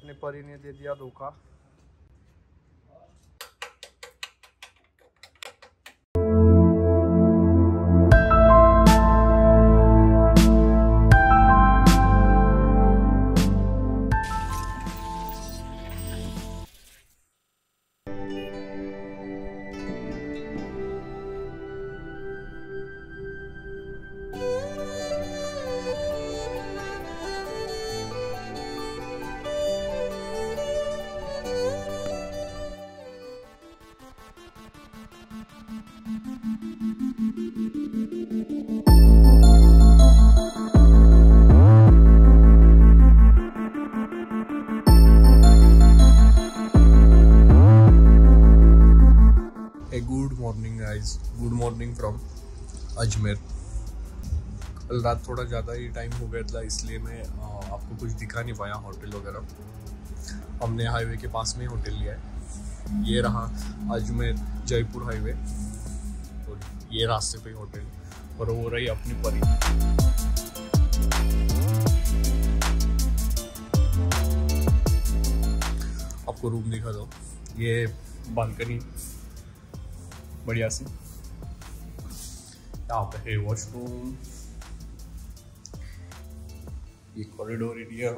अपने परी ने दे दिया धोखा। Good morning from Ajmer. कल रात थोड़ा ज़्यादा ही टाइम हो गया था, इसलिए मैं आपको कुछ दिखा नहीं पाया होटल वगैरह। हमने हाईवे के पास में होटल लिया है, ये रहा अजमेर जयपुर हाईवे, और ये रास्ते पे होटल, और वो रही अपनी परी। आपको रूम दिखा दो, ये बालकनी बढ़िया सी, यहाँ पे है वॉशरूम, ये कॉरिडोर एरिया।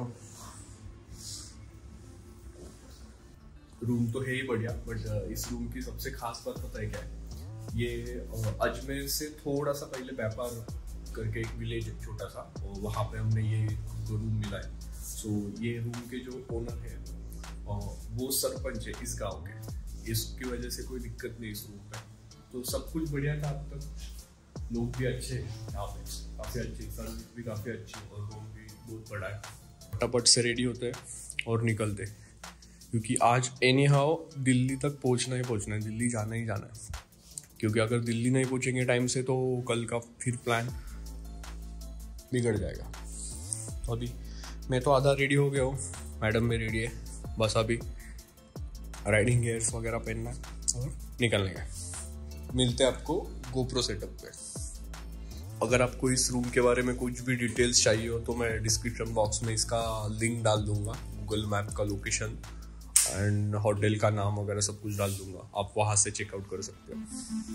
रूम तो है ही बढ़िया, बट इस रूम की सबसे खास बात पता है क्या है? ये अजमेर से थोड़ा सा पहले व्यापार करके एक विलेज है छोटा सा, और वहाँ पे हमने ये रूम मिला है। सो ये रूम के जो ओनर है वो सरपंच है इस गांव के, इसकी वजह से कोई दिक्कत नहीं इस रूम पे। तो सब कुछ बढ़िया था अब तक, लोग भी अच्छे हैं यहाँ पे, काफ़ी अच्छे, सर्विस भी काफ़ी अच्छी, और रूम भी बहुत बड़ा है। फटाफट से रेडी होते हैं और निकलते हैं, क्योंकि आज एनी हाउ दिल्ली तक पहुँचना ही पहुँचना है, दिल्ली जाना ही जाना है। क्योंकि अगर दिल्ली नहीं पहुँचेंगे टाइम से तो कल का फिर प्लान बिगड़ जाएगा। तो अभी मैं तो आधा रेडी हो गया हूँ, मैडम भी रेडी है, बस अभी राइडिंग गियर्स वगैरह पहनना है और निकलने का। मिलते हैं आपको गोप्रो सेटअप पे। अगर आपको इस रूम के बारे में कुछ भी डिटेल्स चाहिए हो तो मैं डिस्क्रिप्शन बॉक्स में इसका लिंक डाल दूंगा, गूगल मैप का लोकेशन एंड होटल का नाम वगैरह सब कुछ डाल दूंगा, आप वहाँ से चेकआउट कर सकते हो।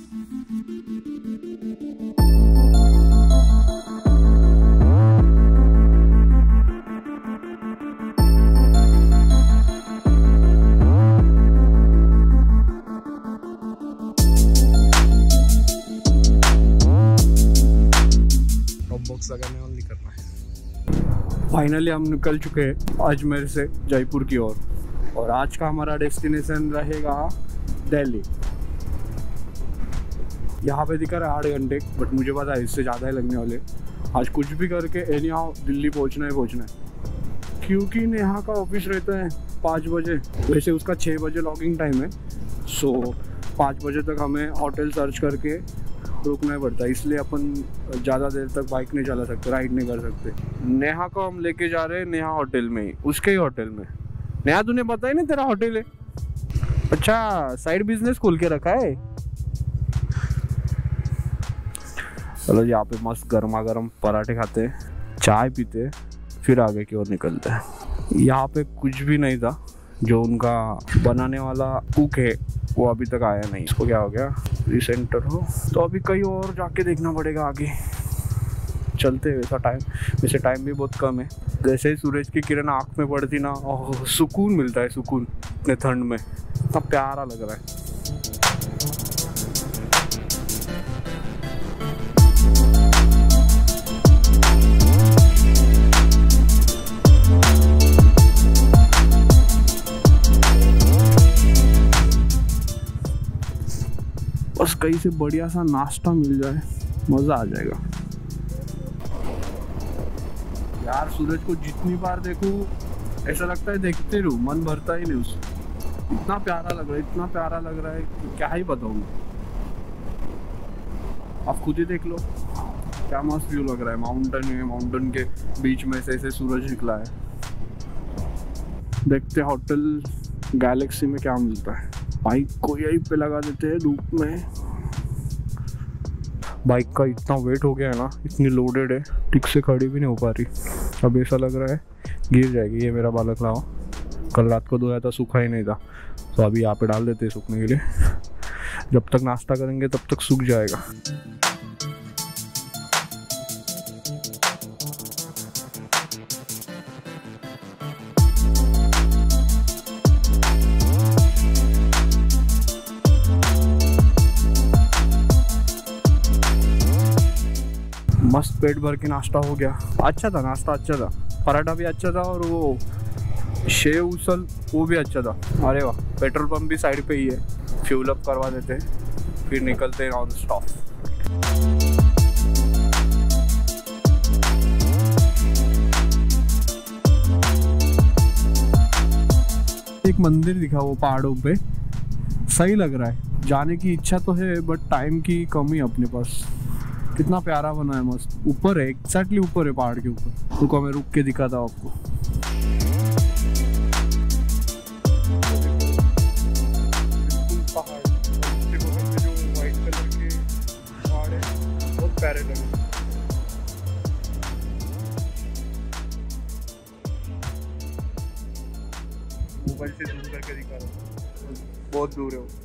लगाने और नहीं करना है। फाइनली हम निकल चुके हैं अजमेर से जयपुर की ओर, और आज का हमारा डेस्टिनेशन रहेगा दिल्ली। यहाँ पे दिखा रहा है 8 घंटे, बट मुझे पता है इससे ज़्यादा ही लगने वाले। आज कुछ भी करके एनी हाउ दिल्ली पहुँचना ही पहुँचना है, क्योंकि नेहा का ऑफिस रहता है 5 बजे, वैसे उसका 6 बजे लॉगिंग टाइम है। सो 5 बजे तक हमें होटल सर्च करके रुकना पड़ता है, इसलिए अपन ज़्यादा देर तक बाइक नहीं चला सकते, राइड नहीं कर सकते। नेहा को हम लेके जा रहे हैं नेहा होटल में ही, उसके ही होटल में। नेहा तुझे पता ही नहीं तेरा होटल है? अच्छा, साइड बिजनेस खोल के रखा है। चलो यहाँ पे मस्त गर्मा गर्म पराठे खाते, चाय पीते, फिर आगे की ओर निकलते हैं। यहाँ पे कुछ भी नहीं था, जो उनका बनाने वाला कुक है वो अभी तक आया नहीं। इसको क्या हो गया, रिसेंटर हो, तो अभी कहीं और जाके देखना पड़ेगा आगे। चलते हैं, वैसे टाइम भी बहुत कम है। जैसे ही सूरज की किरण आँख में पड़ती ना, सुकून मिलता है, सुकून इतने ठंड में, इतना प्यारा लग रहा है। बस कहीं से बढ़िया सा नाश्ता मिल जाए, मज़ा आ जाएगा। यार सूरज को जितनी बार देखूं ऐसा लगता है देखते रहूं, मन भरता ही नहीं उससे। इतना प्यारा लग रहा है, इतना प्यारा लग रहा है कि क्या ही बताऊं मैं। आप खुद ही देख लो क्या मस्त व्यू लग रहा है। माउंटेन है, माउंटेन के बीच में से ऐसे सूरज निकला है। देखते होटल गैलेक्सी में क्या मिलता है। बाइक को यहीं पे लगा देते हैं धूप में। बाइक का इतना वेट हो गया है ना, इतनी लोडेड है, ठीक से खड़ी भी नहीं हो पा रही। अब ऐसा लग रहा है गिर जाएगी। ये मेरा बालक लाओ, कल रात को धोया था, सूखा ही नहीं था, तो अभी यहाँ पे डाल देते हैं सूखने के लिए। जब तक नाश्ता करेंगे तब तक सूख जाएगा। मस्त पेट भर के नाश्ता हो गया। अच्छा था नाश्ता, अच्छा था। पराठा भी अच्छा था और वो शेव उसल वो भी अच्छा था। अरे वाह, पेट्रोल पंप भी साइड पे ही है, फ्यूल अप करवा देते हैं फिर निकलते हैं ऑन स्टॉप। एक मंदिर दिखा वो पहाड़ों पे, सही लग रहा है। जाने की इच्छा तो है बट टाइम की कमी है अपने पास। कितना प्यारा बना है, मस्त। ऊपर है, एक्जैक्टली ऊपर है पहाड़ के ऊपर। रुको मैं रुक के दिखाता हूँ आपको। पहाड़, जो व्हाइट कलर के पहाड़ है, बहुत प्यारे लगे। मोबाइल से जूम करके दिखा रहा हूँ, बहुत दूर है वो।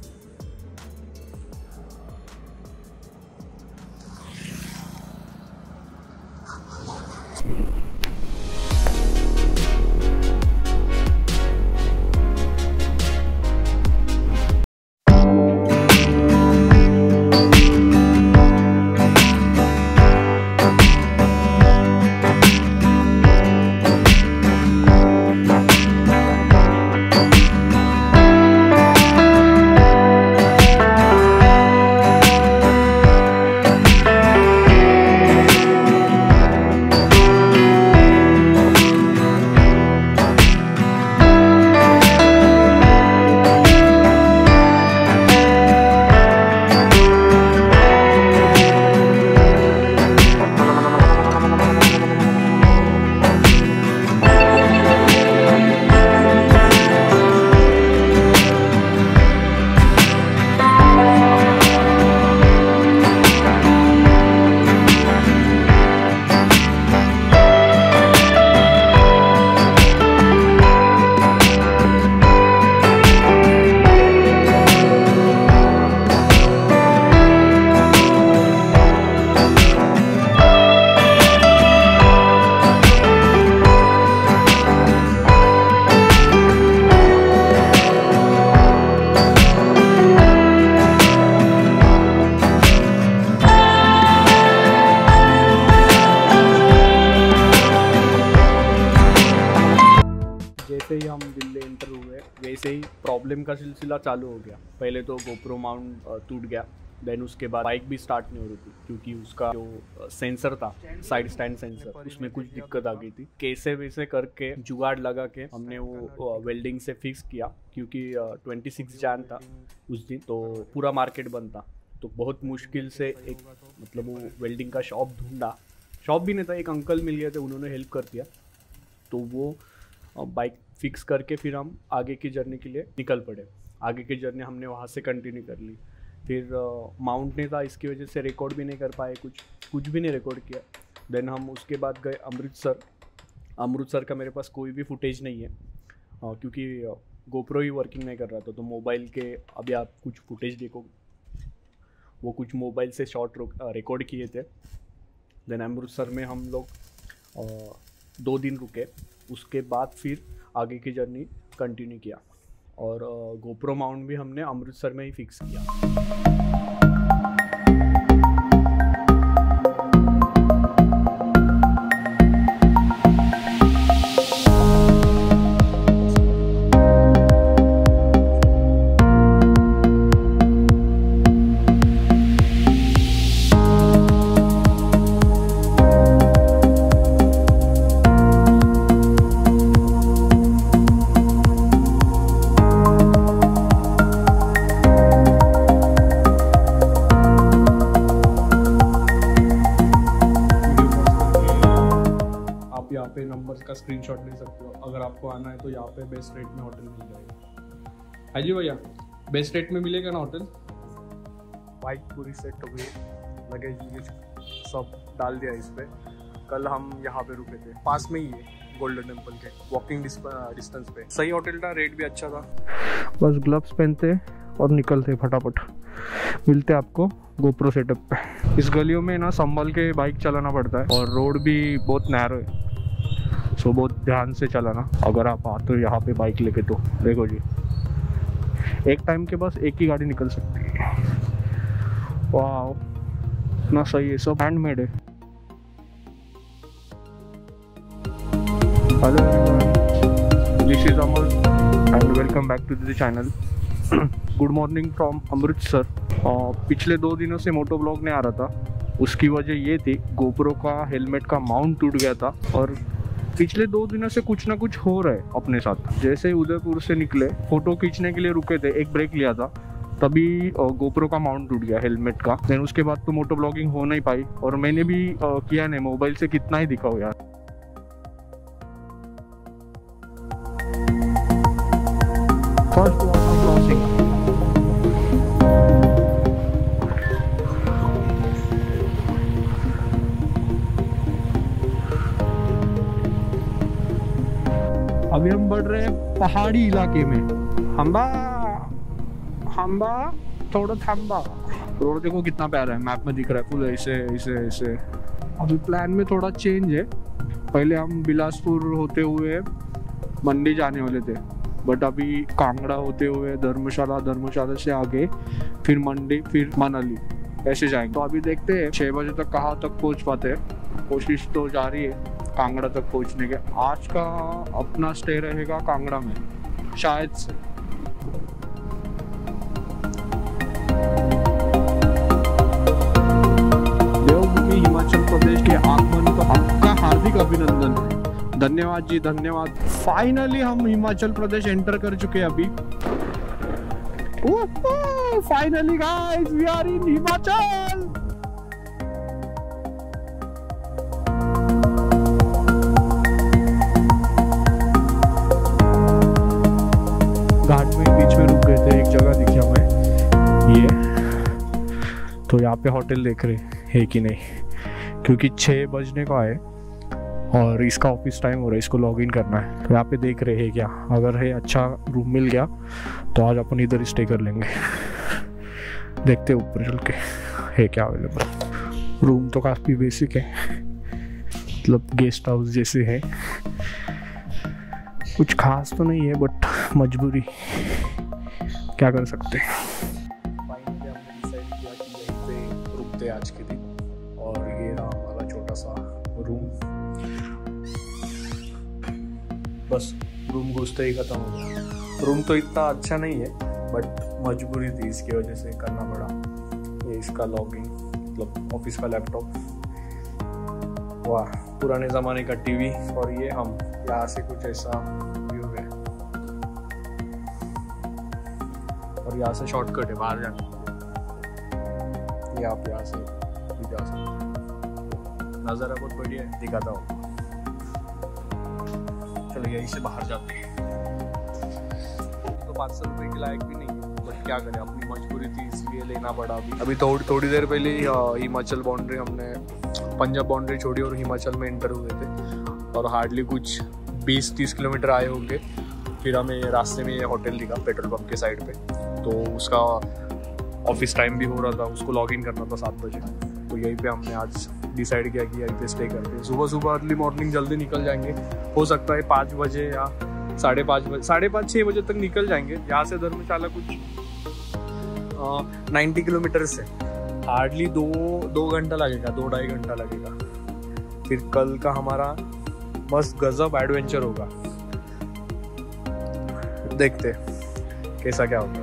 जैसे ही हम दिल्ली एंटर हुए वैसे ही प्रॉब्लम का सिलसिला चालू हो गया। पहले तो गोप्रो माउंट टूट गया, देन उसके बाद बाइक भी स्टार्ट नहीं हो रही थी क्योंकि उसका जो सेंसर था, साइड स्टैंड सेंसर, उसमें कुछ दिक्कत आ गई थी। कैसे वैसे करके जुगाड़ लगा के हमने वो वेल्डिंग से फिक्स किया, क्योंकि 26 जैन था उस दिन, तो पूरा मार्केट बंद था। तो बहुत मुश्किल से एक मतलब वो वेल्डिंग का शॉप ढूंढा, शॉप भी नहीं था, एक अंकल मिल गए थे, उन्होंने हेल्प कर दिया। तो वो बाइक फिक्स करके फिर हम आगे की जर्नी के लिए निकल पड़े। आगे की जर्नी हमने वहाँ से कंटिन्यू कर ली। फिर माउंट नहीं था, इसकी वजह से रिकॉर्ड भी नहीं कर पाए, कुछ भी नहीं रिकॉर्ड किया। देन हम उसके बाद गए अमृतसर का मेरे पास कोई भी फुटेज नहीं है क्योंकि गोप्रो ही वर्किंग नहीं कर रहा था। तो मोबाइल के अभी आप कुछ फुटेज देखो, वो कुछ मोबाइल से शॉर्ट रिकॉर्ड किए थे। देन अमृतसर में हम लोग 2 दिन रुके, उसके बाद फिर आगे की जर्नी कंटिन्यू किया और गोप्रो माउंट भी हमने अमृतसर में ही फिक्स किया। यहाँ पे नंबर्स का स्क्रीनशॉट ले सकते हो। अगर आपको आना है तो यहाँ पे बेस्ट रेट में होटल मिल जाएगा। हाँ जी भैया, बेस्ट रेट में मिलेगा ना होटल? बाइक पूरी सेट हो गई, लगेज सब डाल दिया इस पे। कल हम यहाँ पे रुके थे, पास में ही है गोल्डन टेम्पल के वॉकिंग डिस्टेंस पे। सही होटल था, रेट भी अच्छा था। बस ग्लव्स पहनते और निकलते फटाफट। मिलते आपको गोप्रो सेटअप पे। इस गलियों में ना संभल के बाइक चलाना पड़ता है और रोड भी बहुत नैरो है, सो बहुत ध्यान से चलाना अगर आप आते हो यहाँ पे बाइक लेके। तो देखो जी, एक टाइम के बस एक ही गाड़ी निकल सकती है। वाह, ना सही है, सब हैंडमेड है। Hello everyone, this is Amar and welcome back to the channel. Good morning from Amritsar. पिछले 2 दिनों से मोटो ब्लॉग नहीं आ रहा था। उसकी वजह ये थी, गोप्रो का हेलमेट का माउंट टूट गया था और पिछले 2 दिनों से कुछ ना कुछ हो रहा है अपने साथ। जैसे उदयपुर से निकले, फोटो खींचने के लिए रुके थे, एक ब्रेक लिया था, तभी गोप्रो का माउंट टूट गया हेलमेट का। देन उसके बाद तो मोटो ब्लॉगिंग हो नहीं पाई और मैंने भी किया नहीं, मोबाइल से कितना ही दिखाओ यार। First water crossing. अभी हम बढ़ रहे हैं पहाड़ी इलाके में। हम्बा हम्बा थोड़ा थम्बा। रोड देखो कितना प्यारा है, मैप में दिख रहा है फुल ऐसे ऐसे ऐसे। अभी प्लान में थोड़ा चेंज है। पहले हम बिलासपुर होते हुए मंडी जाने वाले थे, बट अभी कांगड़ा होते हुए धर्मशाला, धर्मशाला से आगे फिर मंडी, फिर मनाली, ऐसे जाएंगे। तो अभी देखते हैं 6 बजे तक कहाँ तक पहुँच पाते हैं। कोशिश तो जारी है कांगड़ा तक पहुँचने के। आज का अपना स्टे रहेगा कांगड़ा में शायद से। देवभूमि हिमाचल प्रदेश के आगमन को आपका हार्दिक अभिनंदन। धन्यवाद जी, धन्यवाद। फाइनली हम हिमाचल प्रदेश एंटर कर चुके हैं अभी। Finally guys, we are in Himachal. घाट में बीच में रुक गए थे, एक जगह दिखा हमें ये, तो यहाँ पे होटल देख रहे है कि नहीं, क्योंकि 6 बजने का है और इसका ऑफिस टाइम हो रहा है, इसको लॉग इन करना है। तो यहाँ पे देख रहे हैं क्या, अगर है अच्छा रूम मिल गया तो आज अपन इधर स्टे कर लेंगे। देखते हैं ऊपर चल के है क्या अवेलेबल। रूम तो काफ़ी बेसिक है, मतलब गेस्ट हाउस जैसे है, कुछ खास तो नहीं है, बट मजबूरी, क्या कर सकते हैं। फाइनली हमने डिसाइड किया कि यहीं पे रुकते हैं आज के दिन, और ये रहा हमारा छोटा सा रूम। बस रूम घुसते ही खत्म हो गया। रूम तो इतना अच्छा नहीं है, बट मजबूरी थी, इसकी वजह से करना पड़ा। ये इसका लॉगिन, मतलब ऑफिस का लैपटॉप, वाह पुराने ज़माने का टीवी, और ये हम यहाँ से कुछ ऐसा व्यू है, और यहाँ से शॉर्टकट है बाहर जाने के लिए। ये आप यहाँ से भी जा सकते हैं, नज़ारा बहुत बढ़िया है, दिखाता हूँ। चलो यहीं से बाहर जाते हैं। तो 500 रुपये के लायक भी नहीं है, बट क्या करें, अपनी मजबूरी थी इसलिए लेना पड़ा। अभी थोड़ी देर पहले ही हिमाचल बाउंड्री, हमने पंजाब बाउंड्री छोड़ी और हिमाचल में एंटर हुए थे, और हार्डली कुछ 20-30 किलोमीटर आए होंगे। फिर हमें रास्ते में ये होटल दिखा पेट्रोल पंप के साइड पे, तो उसका ऑफिस टाइम भी हो रहा था, उसको लॉग इन करना था 7 बजे। तो यहीं पे हमने आज डिसाइड किया कि यहीं पे स्टे करते हैं। सुबह अर्ली मॉर्निंग जल्दी निकल जाएंगे, हो सकता है 5 बजे या 5:30 बजे, 5:30-6 बजे तक निकल जाएंगे। यहाँ से धर्मशाला कुछ 90 किलोमीटर से, हार्डली 2 घंटा लगेगा, 2-2.5 घंटा लगेगा। फिर कल का हमारा मस्त गजब एडवेंचर होगा, देखते कैसा क्या होगा।